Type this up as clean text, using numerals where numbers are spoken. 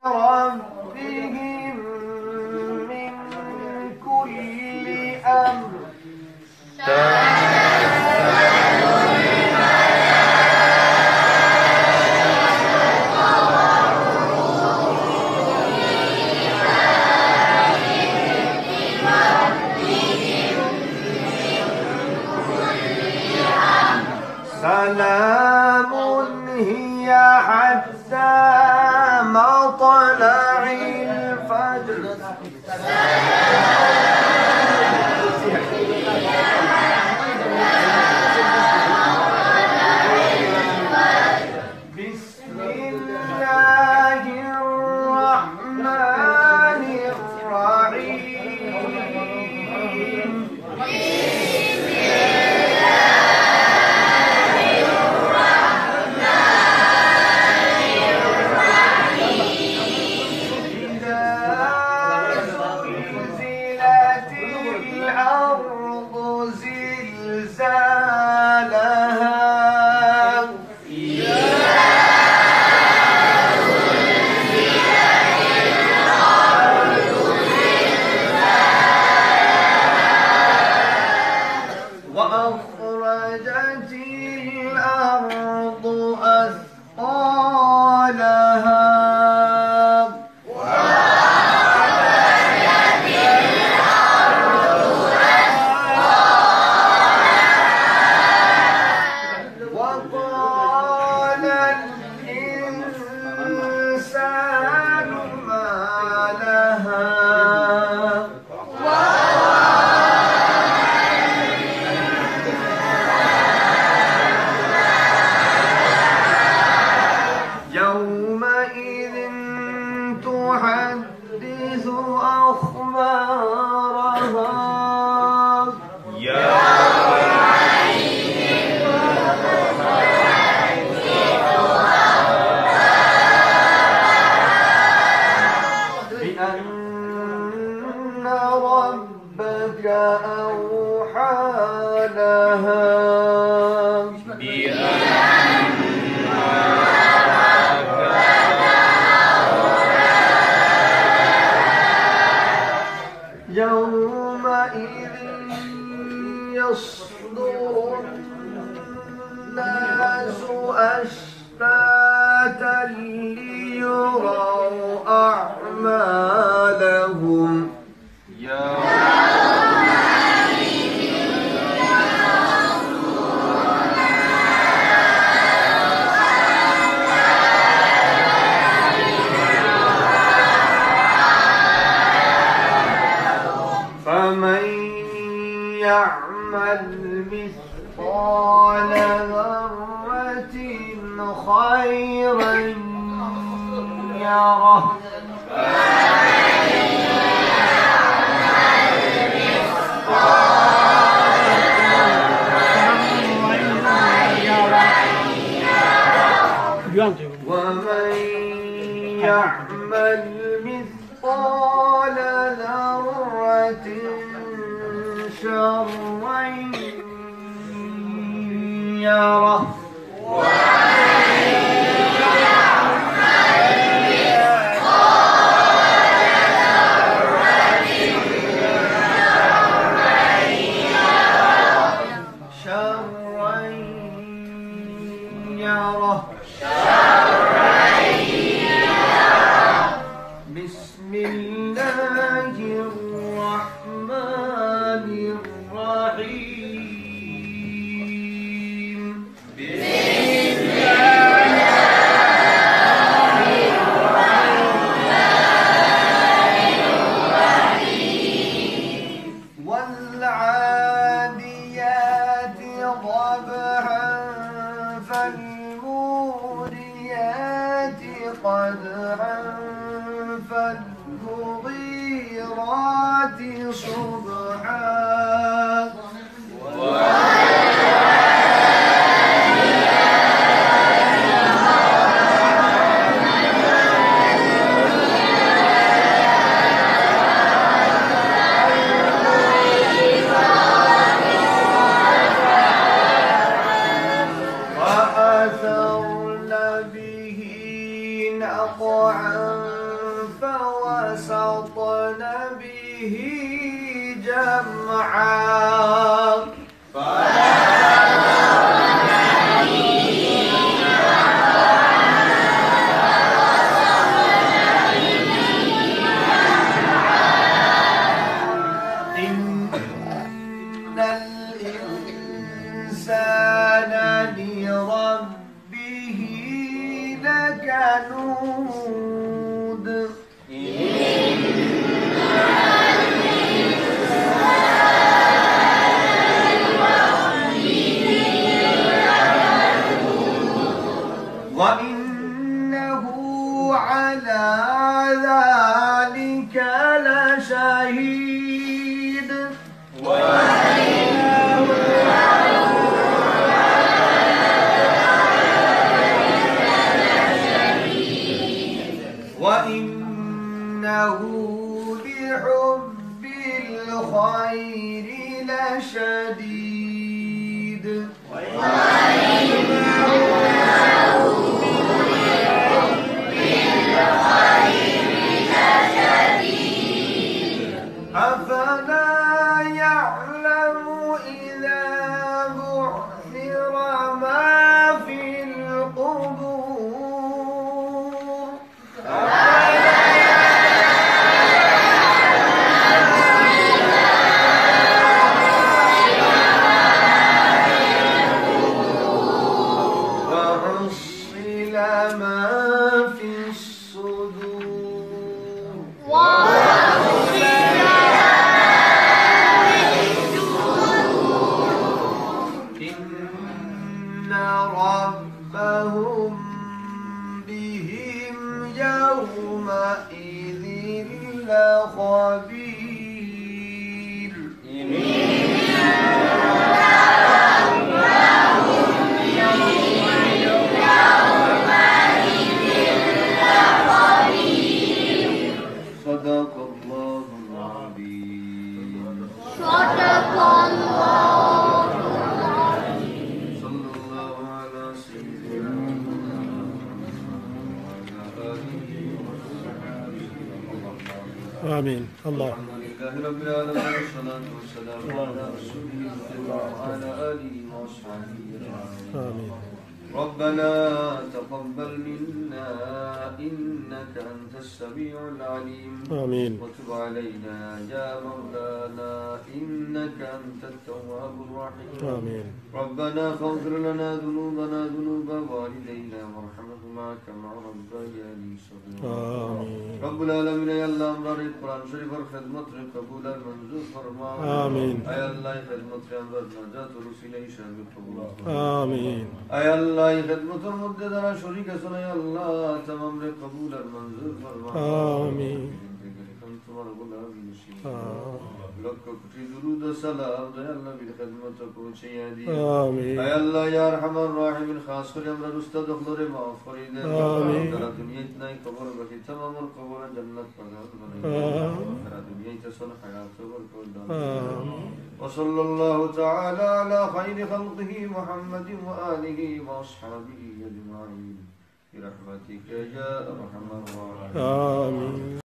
ربهم من كل أمر سلام هي حتى مطلع الفجر بسم الله الرحمن الرحيم وأخرجت الأرض أثقالها وقال الإنسان ما لها يومئذ تحدث أخبارها بأن ربك أوحى لها يومئذ يصدر الناس أشتاتا ليروا أعمالهم فمن يعمل مثقال ذرة خيرا يره ومن يعمل مثقال ذرة شرا يره بسم الله الرحمن الرحيم والعاديات ضبحا فالموريات قدحا فالمغيرات صبحا وأثرن به نقعا جمعا إن الإنسان لربه لكنود وإنه على ذلك لشهيد وإنه لحب الخير لشديد أفلا يعلم إذا بعثر ما في القبور وحصل ما في الصدور إن ربهم بهم يومئذ لخبير صدق الله العظيم صدق الله صلى الله على سيدنا محمد وعلى آله وصحبه آمين. الله الحمد لله رب العالمين والصلاة والسلام على رسوله المصطفى وعلى آله وأصحابه أجمعين آمين. ربنا تقبل منا إنك أنت السميع العليم آمين. وتب علينا يا مولانا إنك أنت التواب الرحيم آمين. ربنا فاغفر لنا ذنوبنا ذنوب والدينا وارحمهما كما ربياني صغيرا آمين. رب العالمين يا الله امرار القرآن شريف الخدمة قبول المنزول فرما آمين. أي الله خدمة امرار نجاة رسول شامل قبول آمين. أي الله خدمة المددنا شريك سنة يا الله تمام قبول المنزول فرما آمين. لك كتي درود السلام يا الله بالخدمة پوچھے دی آمين. اے اللہ یا ارحم الراحمین خاص کر امر استاد خلور معاف فرید آمین. در دنیا اتنا ہی قبر بکی تمام القبر جنت پر آمین. در دنیا اتسن حیات ور کو آمين. وصلى الله تعالى على خير خلقه محمد وآله وأصحابه أجمعين برحمتك يا أرحم الراحمين. آمين.